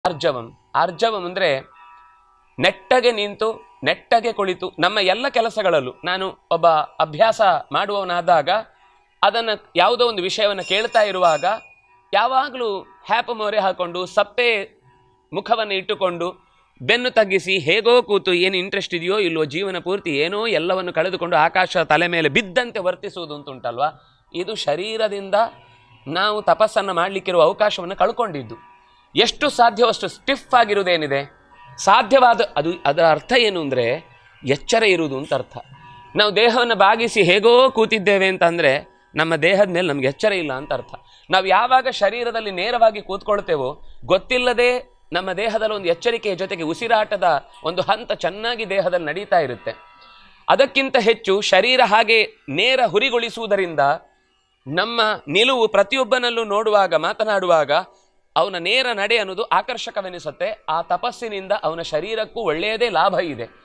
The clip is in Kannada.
ಆರ್ಜವಂ. ಆರ್ಜವಂ ಅಂದರೆ ನೆಟ್ಟಗೆ ನಿಂತು ನೆಟ್ಟಗೆ ಕುಳಿತು ನಮ್ಮ ಎಲ್ಲ ಕೆಲಸಗಳಲ್ಲೂ ನಾನು ಒಬ್ಬ ಅಭ್ಯಾಸ ಮಾಡುವವನಾದಾಗ ಅದನ್ನು ಯಾವುದೋ ಒಂದು ವಿಷಯವನ್ನು ಕೇಳ್ತಾ ಇರುವಾಗ ಯಾವಾಗಲೂ ಹ್ಯಾಪ ಮೊರೆ ಹಾಕ್ಕೊಂಡು ಸಪ್ಪೆ ಮುಖವನ್ನು ಇಟ್ಟುಕೊಂಡು ಬೆನ್ನು ತಗ್ಗಿಸಿ ಹೇಗೋ ಕೂತು ಏನು ಇಂಟ್ರೆಸ್ಟ್ ಇದೆಯೋ ಇಲ್ಲವೋ ಜೀವನ ಪೂರ್ತಿ ಏನೋ ಎಲ್ಲವನ್ನು ಕಳೆದುಕೊಂಡು ಆಕಾಶ ತಲೆ ಮೇಲೆ ಬಿದ್ದಂತೆ ವರ್ತಿಸುವುದು ಅಂತುಂಟಲ್ವ, ಇದು ಶರೀರದಿಂದ ನಾವು ತಪಸ್ಸನ್ನು ಮಾಡಲಿಕ್ಕಿರುವ ಅವಕಾಶವನ್ನು ಕಳ್ಕೊಂಡಿದ್ದು. ಎಷ್ಟು ಸಾಧ್ಯವಷ್ಟು ಸ್ಟಿಫ್ ಆಗಿರುವುದೇನಿದೆ ಸಾಧ್ಯವಾದ ಅದರ ಅರ್ಥ ಏನು ಅಂದರೆ ಎಚ್ಚರ ಇರುವುದು ಅಂತ ಅರ್ಥ. ನಾವು ದೇಹವನ್ನು ಬಾಗಿಸಿ ಹೇಗೋ ಕೂತಿದ್ದೇವೆ ಅಂತಂದರೆ ನಮ್ಮ ದೇಹದ ಮೇಲೆ ನಮಗೆ ಎಚ್ಚರ ಇಲ್ಲ ಅಂತ ಅರ್ಥ. ನಾವು ಯಾವಾಗ ಶರೀರದಲ್ಲಿ ನೇರವಾಗಿ ಕೂತ್ಕೊಳ್ತೇವೋ ಗೊತ್ತಿಲ್ಲದೆ ನಮ್ಮ ದೇಹದಲ್ಲಿ ಒಂದು ಎಚ್ಚರಿಕೆಯ ಜೊತೆಗೆ ಉಸಿರಾಟದ ಒಂದು ಹಂತ ಚೆನ್ನಾಗಿ ದೇಹದಲ್ಲಿ ನಡೀತಾ ಇರುತ್ತೆ. ಅದಕ್ಕಿಂತ ಹೆಚ್ಚು ಶರೀರ ಹಾಗೆ ನೇರ ಹುರಿಗೊಳಿಸುವುದರಿಂದ ನಮ್ಮ ನಿಲುವು ಪ್ರತಿಯೊಬ್ಬನಲ್ಲೂ ನೋಡುವಾಗ ಮಾತನಾಡುವಾಗ ಅವನ ನೇರ ನಡೆ ಅನ್ನೋದು ಆಕರ್ಷಕವೆನಿಸುತ್ತೆ. ಆ ತಪಸ್ಸಿನಿಂದ ಅವನ ಶರೀರಕ್ಕೂ ಒಳ್ಳೆಯದೇ ಲಾಭ ಇದೆ.